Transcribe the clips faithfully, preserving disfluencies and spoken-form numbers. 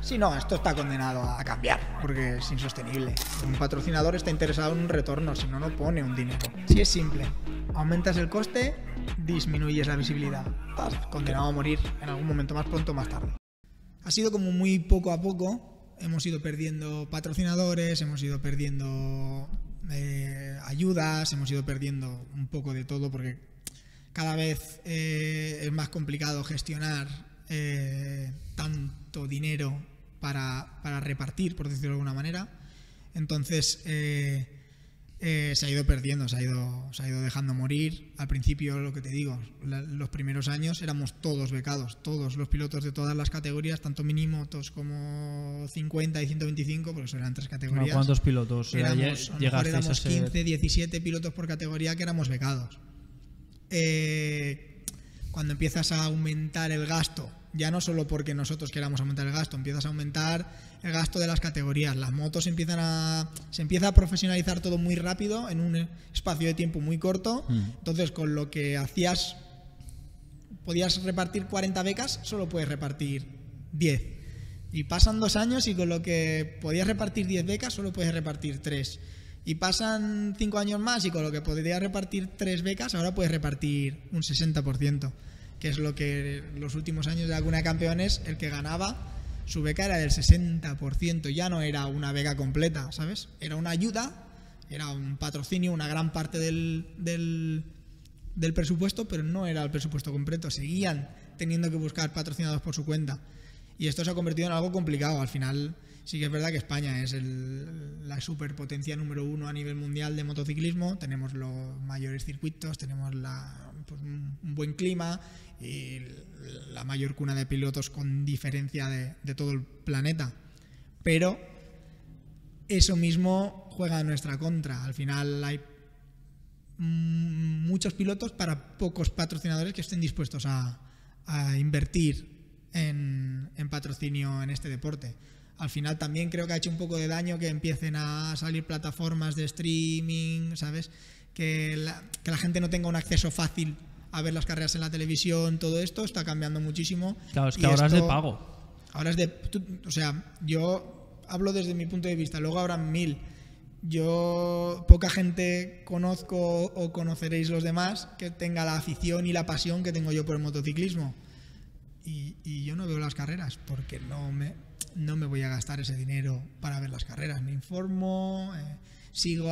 Sí, no, esto está condenado a cambiar, porque es insostenible. Un patrocinador está interesado en un retorno, si no, no pone un dinero. Sí, es simple. Aumentas el coste, disminuyes la visibilidad. Estás condenado a morir en algún momento, más pronto o más tarde. Ha sido como muy poco a poco. Hemos ido perdiendo patrocinadores, hemos ido perdiendo eh, ayudas, hemos ido perdiendo un poco de todo, porque cada vez eh, es más complicado gestionar eh, tanto dinero para, para repartir, por decirlo de alguna manera. Entonces eh, eh, se ha ido perdiendo, se ha ido, se ha ido dejando morir. Al principio, lo que te digo, la, los primeros años éramos todos becados, todos los pilotos de todas las categorías, tanto minimotos como cincuenta y ciento veinticinco, porque eso eran tres categorías. ¿Cuántos pilotos éramos? A lo mejor éramos a ser... quince, diecisiete pilotos por categoría que éramos becados. Eh, cuando empiezas a aumentar el gasto, ya no solo porque nosotros queramos aumentar el gasto, empiezas a aumentar el gasto de las categorías, las motos empiezan a se empieza a profesionalizar todo muy rápido en un espacio de tiempo muy corto. mm. Entonces, con lo que hacías, podías repartir cuarenta becas, solo puedes repartir diez, y pasan dos años y con lo que podías repartir diez becas solo puedes repartir tres. Y pasan cinco años más y con lo que podrías repartir tres becas, ahora puedes repartir un sesenta por ciento, que es lo que los últimos años de la Cuna de Campeones, el que ganaba, su beca era del sesenta por ciento, ya no era una beca completa, ¿sabes? Era una ayuda, era un patrocinio, una gran parte del, del, del presupuesto, pero no era el presupuesto completo, seguían teniendo que buscar patrocinados por su cuenta. Y esto se ha convertido en algo complicado. Al final, sí que es verdad que España es el, la superpotencia número uno a nivel mundial de motociclismo. Tenemos los mayores circuitos, tenemos la, pues, un buen clima y la mayor cuna de pilotos con diferencia de, de todo el planeta. Pero eso mismo juega en nuestra contra. Al final hay muchos pilotos para pocos patrocinadores que estén dispuestos a, a invertir En, en patrocinio en este deporte. Al final también creo que ha hecho un poco de daño que empiecen a salir plataformas de streaming, ¿sabes? Que la, que la gente no tenga un acceso fácil a ver las carreras en la televisión. Todo esto está cambiando muchísimo. Claro, es que ahora esto, es de pago. Ahora es de... Tú, o sea, yo hablo desde mi punto de vista, luego habrán mil. Yo, poca gente conozco o conoceréis los demás que tenga la afición y la pasión que tengo yo por el motociclismo. Y, y yo no veo las carreras porque no me, no me voy a gastar ese dinero para ver las carreras. Me informo, eh, sigo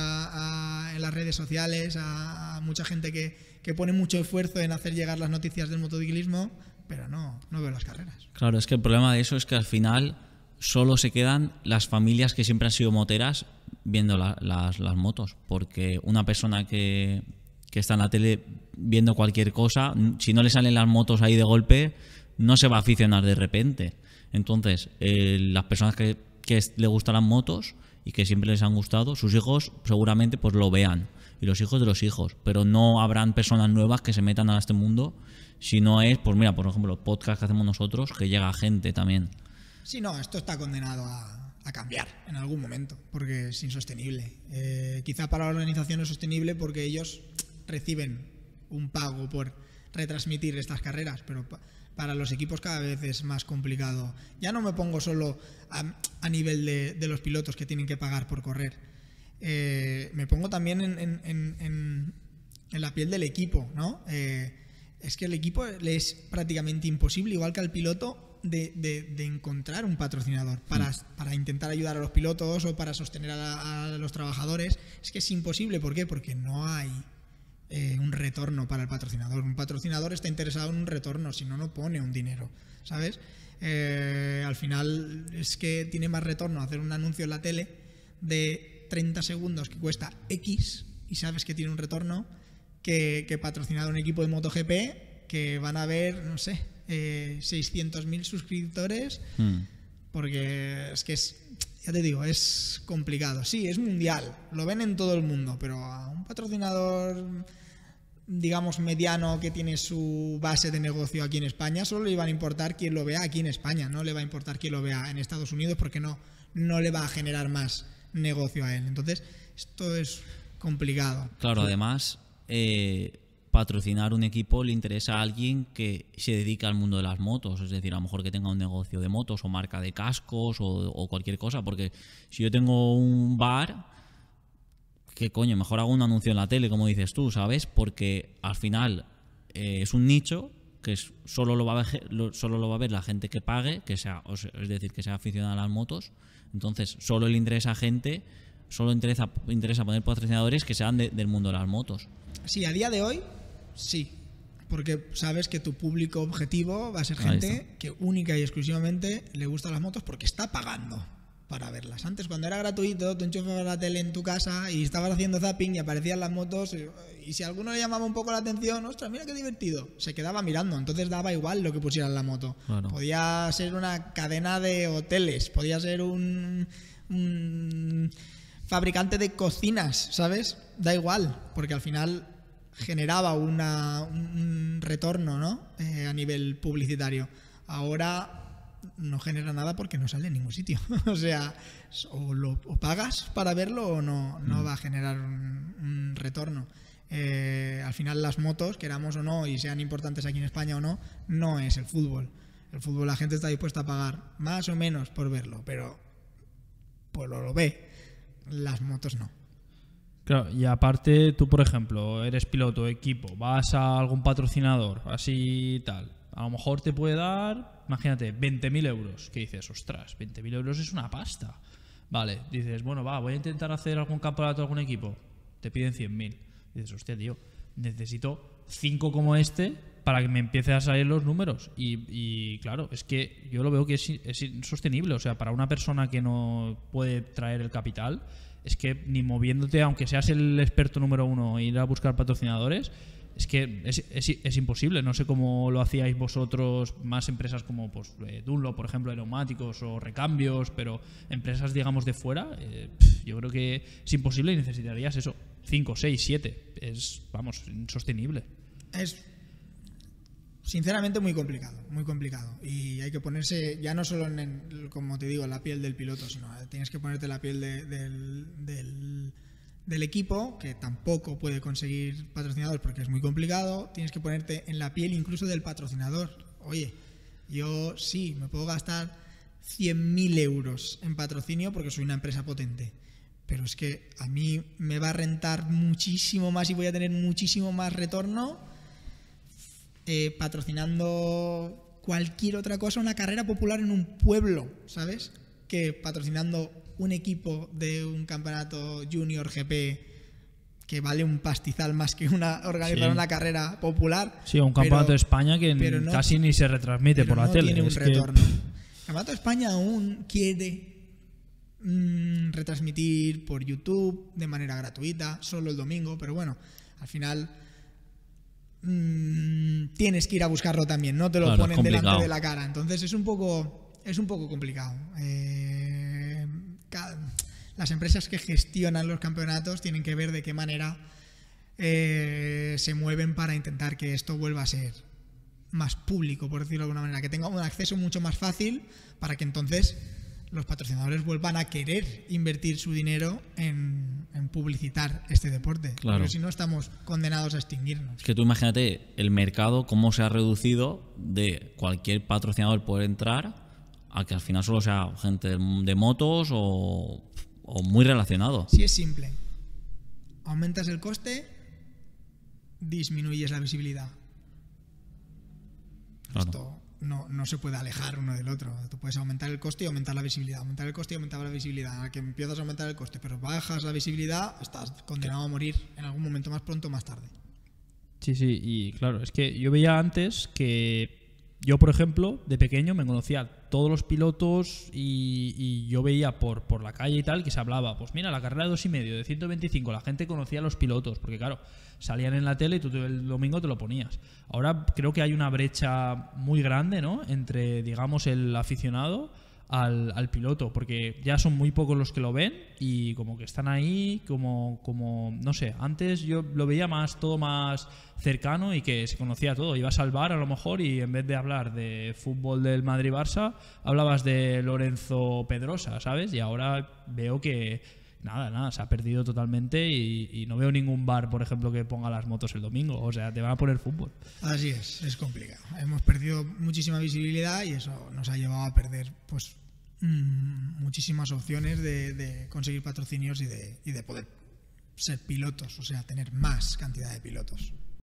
a, a, en las redes sociales a, a mucha gente que, que pone mucho esfuerzo en hacer llegar las noticias del motociclismo, pero no, no veo las carreras. Claro, es que el problema de eso es que al final solo se quedan las familias que siempre han sido moteras viendo la, las, las motos, porque una persona que... que está en la tele viendo cualquier cosa, si no le salen las motos ahí de golpe, no se va a aficionar de repente. Entonces, eh, las personas que, que le gustan las motos y que siempre les han gustado, sus hijos seguramente pues lo vean, y los hijos de los hijos, pero no habrán personas nuevas que se metan a este mundo, si no es, pues mira, por ejemplo, los podcasts que hacemos nosotros, que llega gente también. Sí, no, esto está condenado a, a cambiar en algún momento, porque es insostenible. Eh, quizá para la organización es sostenible porque ellos reciben un pago por retransmitir estas carreras, pero pa para los equipos cada vez es más complicado. Ya no me pongo solo a, a nivel de, de los pilotos que tienen que pagar por correr, eh, me pongo también en, en, en, en la piel del equipo, ¿no? Eh, es que el equipo le es prácticamente imposible, igual que al piloto, de, de, de encontrar un patrocinador para, para intentar ayudar a los pilotos o para sostener a, la, a los trabajadores. Es que es imposible. ¿Por qué? Porque no hay Eh, un retorno para el patrocinador. Un patrocinador está interesado en un retorno, si no, no pone un dinero, ¿sabes? Eh, al final es que tiene más retorno hacer un anuncio en la tele de treinta segundos que cuesta X y sabes que tiene un retorno que, que patrocinar un equipo de MotoGP que van a ver, no sé, eh, seiscientos mil suscriptores, mm. porque es que es... Ya te digo, es complicado. Sí, es mundial, lo ven en todo el mundo, pero a un patrocinador, digamos, mediano que tiene su base de negocio aquí en España, solo le va a importar quién lo vea aquí en España, no le va a importar quién lo vea en Estados Unidos, porque no, no le va a generar más negocio a él. Entonces, esto es complicado. Claro, además, eh, patrocinar un equipo le interesa a alguien que se dedica al mundo de las motos, es decir, a lo mejor que tenga un negocio de motos o marca de cascos o, o cualquier cosa, porque si yo tengo un bar, ¿qué coño? Mejor hago un anuncio en la tele, como dices tú, ¿sabes? Porque al final eh, es un nicho que es, solo, lo va a ver, lo, solo lo va a ver la gente que pague, que sea, o sea, es decir, que sea aficionada a las motos, entonces solo le interesa a gente, solo interesa, interesa poner patrocinadores que sean de, del mundo de las motos. Sí, a día de hoy, sí. Porque sabes que tu público objetivo va a ser gente que única y exclusivamente le gustan las motos porque está pagando para verlas. Antes, cuando era gratuito, tú enchufabas la tele en tu casa y estabas haciendo zapping y aparecían las motos y, y si a alguno le llamaba un poco la atención, ostras, mira qué divertido, se quedaba mirando. Entonces daba igual lo que pusieran en la moto. Claro. Podía ser una cadena de hoteles, podía ser un... un fabricante de cocinas, ¿sabes? Da igual, porque al final generaba una, un retorno, ¿no? Eh, a nivel publicitario. Ahora no genera nada porque no sale en ningún sitio. O sea, o, lo, o pagas para verlo o no, no mm. va a generar un, un retorno. Eh, al final las motos, queramos o no, y sean importantes aquí en España o no, no es el fútbol. El fútbol la gente está dispuesta a pagar más o menos por verlo, pero pues lo, lo ve. Las motos no. Claro, y aparte tú, por ejemplo, eres piloto, equipo, vas a algún patrocinador, así tal, a lo mejor te puede dar, imagínate, veinte mil euros, que dices, ostras, veinte mil euros es una pasta. Vale, dices, bueno, va, voy a intentar hacer algún campeonato, algún equipo, te piden cien mil. Dices, hostia, tío, necesito cinco como este para que me empiece a salir los números. Y, y claro, es que yo lo veo que es, es insostenible. O sea, para una persona que no puede traer el capital, es que ni moviéndote, aunque seas el experto número uno, e ir a buscar patrocinadores, es que es, es, es imposible. No sé cómo lo hacíais vosotros, más empresas como pues, eh, Dunlop, por ejemplo, de neumáticos o recambios, pero empresas, digamos, de fuera, eh, pff, yo creo que es imposible y necesitarías eso, cinco, seis, siete. Es, vamos, insostenible. Es sinceramente muy complicado, muy complicado. Y hay que ponerse, ya no solo en, en como te digo, en la piel del piloto, sino tienes que ponerte la piel de, del, del, del equipo, que tampoco puede conseguir patrocinadores porque es muy complicado. Tienes que ponerte en la piel incluso del patrocinador. Oye, yo sí, me puedo gastar cien mil euros en patrocinio porque soy una empresa potente, pero es que a mí me va a rentar muchísimo más y voy a tener muchísimo más retorno Eh, patrocinando cualquier otra cosa, una carrera popular en un pueblo, ¿sabes? Que patrocinando un equipo de un campeonato Junior G P que vale un pastizal más que una organizar sí. una carrera popular. Sí, un campeonato pero, de España que no, casi ni se retransmite por la no tele. Tiene un es retorno. Que... El campeonato de España aún quiere mmm, retransmitir por YouTube de manera gratuita, solo el domingo, pero bueno, al final mmm, tienes que ir a buscarlo también, no te lo claro, ponen delante de la cara. Entonces es un poco, es un poco complicado. Eh, cada, las empresas que gestionan los campeonatos tienen que ver de qué manera eh, se mueven para intentar que esto vuelva a ser más público, por decirlo de alguna manera, que tenga un acceso mucho más fácil para que entonces los patrocinadores vuelvan a querer invertir su dinero en, en publicitar este deporte. Claro. Porque si no estamos condenados a extinguirnos. Es que tú imagínate el mercado, cómo se ha reducido de cualquier patrocinador poder entrar a que al final solo sea gente de, de motos o, o muy relacionado. Sí, es simple. Aumentas el coste, disminuyes la visibilidad. Claro. Esto no, no se puede alejar uno del otro. Tú puedes aumentar el coste y aumentar la visibilidad. Aumentar el coste y aumentar la visibilidad. A que empiezas a aumentar el coste, pero bajas la visibilidad, estás condenado a morir en algún momento más pronto o más tarde. Sí, sí, y claro, es que yo veía antes que yo, por ejemplo, de pequeño me conocía todos los pilotos y, y yo veía por, por la calle y tal que se hablaba, pues mira, la carrera de dos y medio, de ciento veinticinco, la gente conocía a los pilotos, porque claro, salían en la tele y tú el domingo te lo ponías. Ahora creo que hay una brecha muy grande, ¿no?, entre, digamos, el aficionado al, al piloto, porque ya son muy pocos los que lo ven y como que están ahí, como, como no sé, antes yo lo veía más, todo más cercano y que se conocía todo. Ibas al bar a lo mejor y en vez de hablar de fútbol del Madrid-Barça, hablabas de Lorenzo Pedrosa, ¿sabes? Y ahora veo que nada, nada, se ha perdido totalmente y, y no veo ningún bar, por ejemplo, que ponga las motos el domingo. O sea, te van a poner fútbol. Así es, es complicado. Hemos perdido muchísima visibilidad y eso nos ha llevado a perder pues mmm, muchísimas opciones de, de conseguir patrocinios y de, y de poder ser pilotos, o sea, tener más cantidad de pilotos.